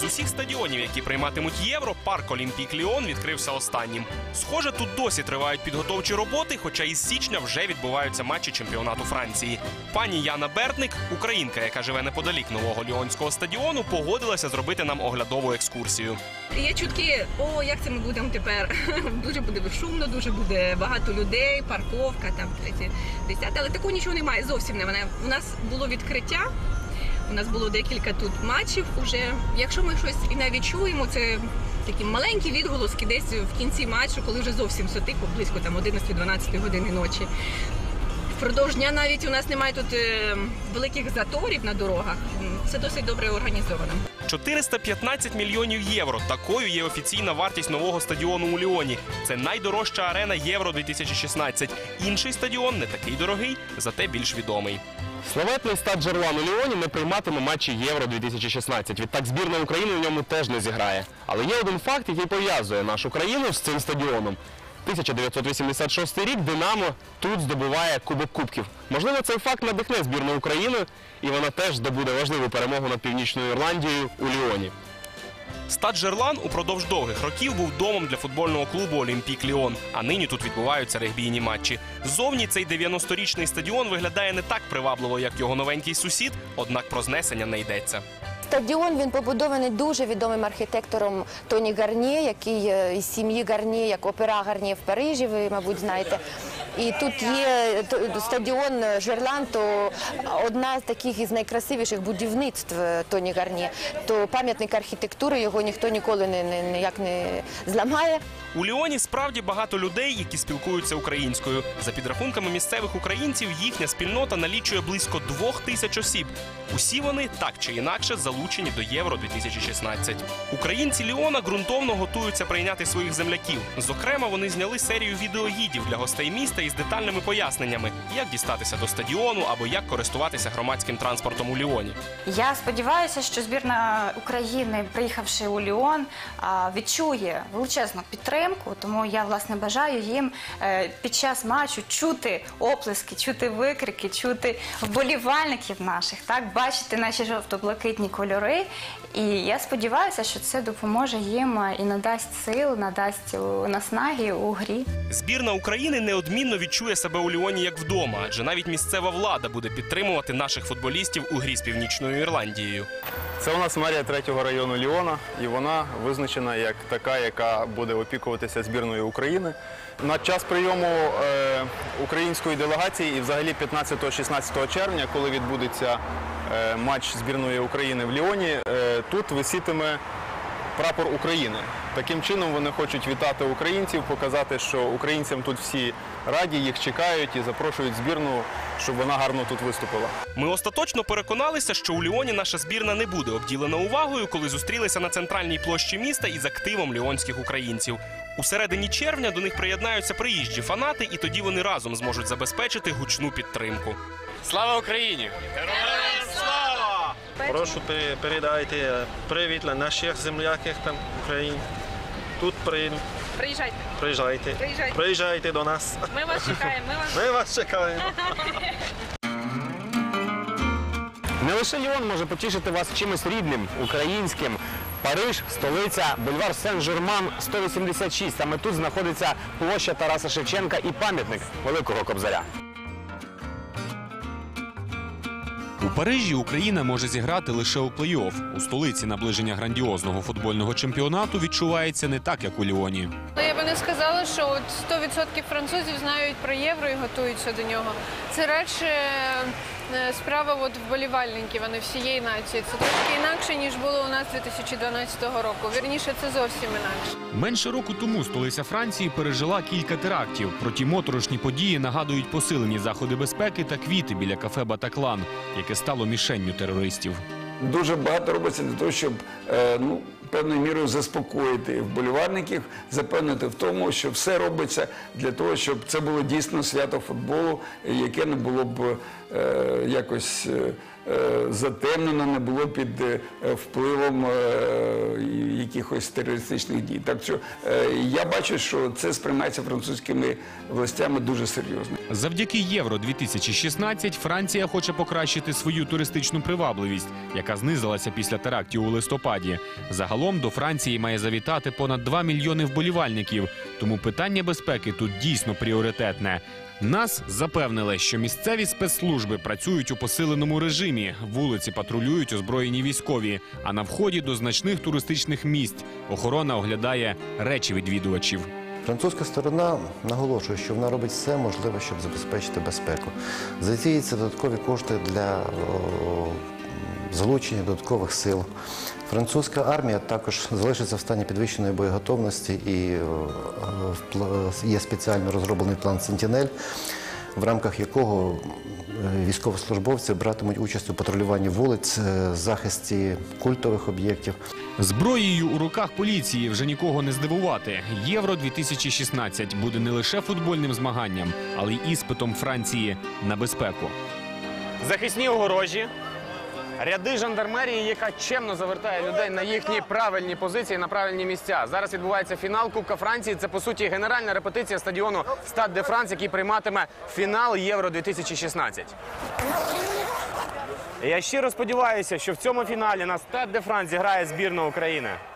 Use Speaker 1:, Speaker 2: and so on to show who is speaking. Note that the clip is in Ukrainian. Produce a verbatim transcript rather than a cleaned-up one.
Speaker 1: З усіх стадіонів, які прийматимуть Євро, парк Олімпік Ліон відкрився останнім. Схоже, тут досі тривають підготовчі роботи, хоча із січня вже відбуваються матчі чемпіонату Франції. Пані Яна Бертник, українка, яка живе неподалік нового Ліонського стадіону, погодилася зробити нам оглядову екскурсію.
Speaker 2: Є чутки, о, як це ми будемо тепер. Дуже буде шумно, дуже буде багато людей, парковка, там третє, десяте. Але такого нічого немає, зовсім немає. У нас було відкриття. У нас було декілька тут матчів уже. Якщо ми щось і навіть чуємо, це такі маленькі відголоски десь в кінці матчу, коли вже зовсім все тихо, близько там одинадцятої-дванадцятої години ночі. Впродовж дня навіть у нас немає тут е, великих заторів на дорогах. Це досить добре організовано.
Speaker 1: чотириста п'ятнадцять мільйонів євро. Такою є офіційна вартість нового стадіону у Ліоні. Це найдорожча арена Євро дві тисячі шістнадцять. Інший стадіон не такий дорогий, зате більш відомий.
Speaker 3: Славетний стад Жерлан у Ліоні не прийматиме матчі Євро дві тисячі шістнадцять. Відтак збірна України в ньому теж не зіграє. Але є один факт, який пов'язує нашу країну з цим стадіоном. тисяча дев'ятсот вісімдесят шостий рік «Динамо» тут здобуває Кубок Кубків. Можливо, цей факт надихне збірну України, і вона теж здобуде важливу перемогу над Північною Ірландією у Ліоні.
Speaker 1: Стад Жерлан упродовж довгих років був домом для футбольного клубу «Олімпік Ліон», а нині тут відбуваються регбійні матчі. Ззовні цей дев'яносторічний стадіон виглядає не так привабливо, як його новенький сусід, однак про знесення не йдеться.
Speaker 4: Стадіон, він побудований дуже відомим архітектором Тоні Гарнє, який із сім'ї Гарнє, як опера Гарнє в Парижі, ви, мабуть, знаєте. І тут є стадіон Жерлан, то одна з таких із найкрасивіших будівництв Тоні Гарнє. То пам'ятник архітектури, його ніхто ніколи не, не, ніяк не зламає.
Speaker 1: У Ліоні справді багато людей, які спілкуються українською. За підрахунками місцевих українців, їхня спільнота налічує близько двох тисяч осіб. Усі вони так чи інакше залучені до Євро дві тисячі шістнадцять. Українці Ліона ґрунтовно готуються прийняти своїх земляків. Зокрема, вони зняли серію відеогідів для гостей міста із детальними поясненнями, як дістатися до стадіону або як користуватися громадським транспортом у Ліоні.
Speaker 5: Я сподіваюся, що збірна України, приїхавши у Ліон, відчує величезну підтримку, тому я, власне, бажаю їм під час матчу чути оплески, чути викрики, чути вболівальників наших, так, бачити наші жовто-блакитні кольори. І я сподіваюся, що це допоможе їм і надасть сил, надасть наснаги у грі.
Speaker 1: Збірна України неодмінно відчує себе у Ліоні як вдома, адже навіть місцева влада буде підтримувати наших футболістів у грі з Північною Ірландією.
Speaker 6: Це у нас мерія третього району Ліона, і вона визначена як така, яка буде опікуватися збірною України. На час прийому е, української делегації і взагалі п'ятнадцятого-шістнадцятого червня, коли відбудеться е, матч збірної України в Ліоні, е, тут висітиме прапор України. Таким чином вони хочуть вітати українців, показати, що українцям тут всі раді, їх чекають і запрошують збірну, щоб вона гарно тут виступила.
Speaker 1: Ми остаточно переконалися, що у Ліоні наша збірна не буде обділена увагою, коли зустрілися на центральній площі міста із активом ліонських українців. У середині червня до них приєднаються приїжджі фанати, і тоді вони разом зможуть забезпечити гучну підтримку.
Speaker 7: Слава Україні!
Speaker 1: Героям слава!
Speaker 7: Прошу передайте привіт для наших земляків там в Україні. Тут приїдемо.
Speaker 2: Приїжджайте.
Speaker 7: Приїжджайте.
Speaker 2: Приїжджайте.
Speaker 7: Приїжджайте до нас.
Speaker 2: Ми вас чекаємо. Ми вас...
Speaker 7: Ми вас чекаємо.
Speaker 3: Не лише Ліон може потішити вас чимось рідним, українським. Париж, столиця, бульвар Сен-Жерман, сто вісімдесят шість. Саме тут знаходиться площа Тараса Шевченка і пам'ятник Великого Кобзаря.
Speaker 8: У Парижі Україна може зіграти лише у плей-офф. У столиці наближення грандіозного футбольного чемпіонату відчувається не так, як у Ліоні.
Speaker 9: Я би не сказала, що от сто відсотків французів знають про євро і готуються до нього. Це радше справа от вболівальників, а не всієї нації. Це трошки інакше, ніж було у нас дві тисячі дванадцятого року. Вірніше, це зовсім інакше.
Speaker 8: Менше року тому столиця Франції пережила кілька терактів. Про ті моторошні події нагадують посилені заходи безпеки та квіти біля кафе «Батаклан», яке стало мішенню терористів.
Speaker 10: Дуже багато робиться для того, щоб ну, певною мірою заспокоїти вболівальників, запевнити в тому, що все робиться для того, щоб це було дійсно свято футболу, яке не було б е, якось е, затемнено, не було під е, впливом е, якихось терористичних дій. Так що е, я бачу, що це сприймається французькими властями дуже серйозно.
Speaker 8: Завдяки Євро дві тисячі шістнадцять Франція хоче покращити свою туристичну привабливість, яка знизилася після терактів у листопаді. Загалом до Франції має завітати понад два мільйони вболівальників, тому питання безпеки тут дійсно пріоритетне. Нас запевнили, що місцеві спецслужби працюють у посиленому режимі, вулиці патрулюють озброєні військові, а на вході до значних туристичних місць охорона оглядає речі відвідувачів.
Speaker 11: Французька сторона наголошує, що вона робить все можливе, щоб забезпечити безпеку. Задіються додаткові кошти для о, залучення додаткових сил. Французька армія також залишиться в стані підвищеної боєготовності і о, є спеціально розроблений план «Сентінель», в рамках якого військовослужбовці братимуть участь у патрулюванні вулиць, захисті культових об'єктів.
Speaker 8: Зброєю у руках поліції вже нікого не здивувати. Євро дві тисячі шістнадцять буде не лише футбольним змаганням, але й іспитом Франції на безпеку.
Speaker 3: Захисні огорожі, ряди жандармерії, яка чемно завертає людей на їхні правильні позиції, на правильні місця. Зараз відбувається фінал Кубка Франції. Це, по суті, генеральна репетиція стадіону Стад де Франс, який прийматиме фінал Євро дві тисячі шістнадцять. Я щиро сподіваюся, що в цьому фіналі на Стад де Франс зіграє збірна України.